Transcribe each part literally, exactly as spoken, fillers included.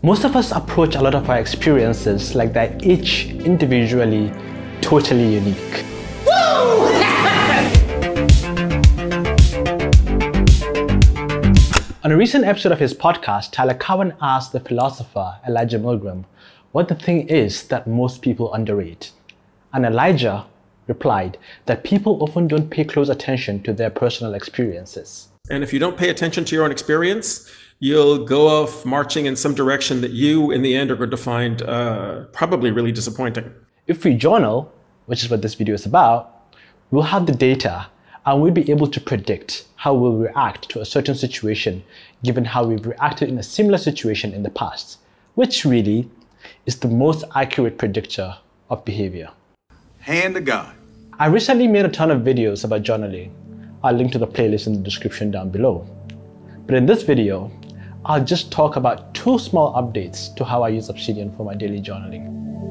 Most of us approach a lot of our experiences like they're each individually totally unique. Woo! On a recent episode of his podcast, Tyler Cowen asked the philosopher Elijah Milgram what the thing is that most people underrate. And Elijah replied that people often don't pay close attention to their personal experiences. And if you don't pay attention to your own experience, you'll go off marching in some direction that you, in the end, are going to find uh, probably really disappointing. If we journal, which is what this video is about, we'll have the data and we'll be able to predict how we'll react to a certain situation given how we've reacted in a similar situation in the past, which really is the most accurate predictor of behavior. Hand to God. I recently made a ton of videos about journaling. I'll link to the playlist in the description down below. But in this video, I'll just talk about two small updates to how I use Obsidian for my daily journaling.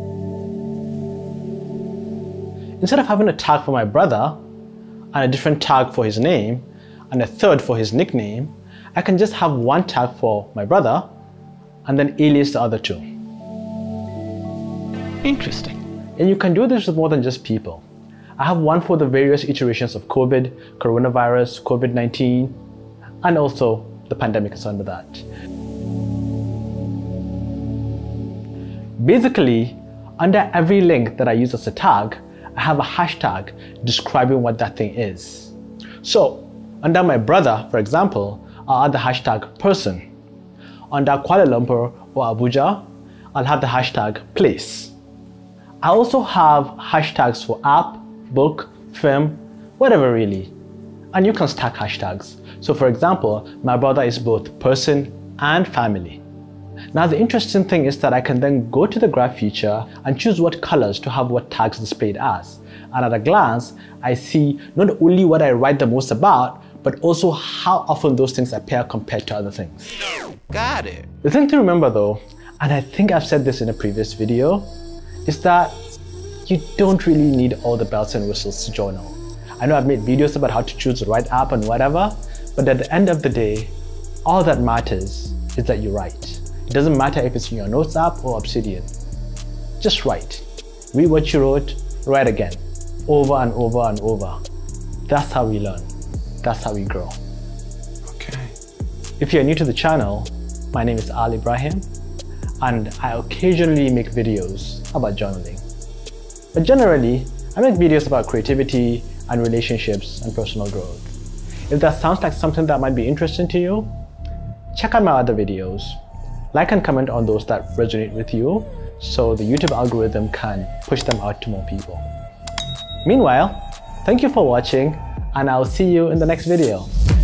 Instead of having a tag for my brother, and a different tag for his name, and a third for his nickname, I can just have one tag for my brother, and then alias the other two. Interesting. And you can do this with more than just people. I have one for the various iterations of COVID, coronavirus, COVID nineteen, and also the pandemic is under that. Basically, under every link that I use as a tag, I have a hashtag describing what that thing is. So, under my brother, for example, I'll add the hashtag person. Under Kuala Lumpur or Abuja, I'll have the hashtag place. I also have hashtags for app, book, film, whatever really. And you can stack hashtags. So for example, my brother is both person and family. Now the interesting thing is that I can then go to the graph feature and choose what colors to have what tags displayed as. And at a glance, I see not only what I write the most about, but also how often those things appear compared to other things. Got it. The thing to remember though, and I think I've said this in a previous video, is that you don't really need all the bells and whistles to journal. I know I've made videos about how to choose the right app and whatever, but at the end of the day, all that matters is that you write. It doesn't matter if it's in your notes app or Obsidian. Just write. Read what you wrote, write again, over and over and over. That's how we learn. That's how we grow. Okay. If you're new to the channel, my name is Ibrahim, and I occasionally make videos about journaling. But generally, I make videos about creativity and relationships and personal growth. If that sounds like something that might be interesting to you, check out my other videos. Like and comment on those that resonate with you so the YouTube algorithm can push them out to more people. Meanwhile, thank you for watching and I'll see you in the next video.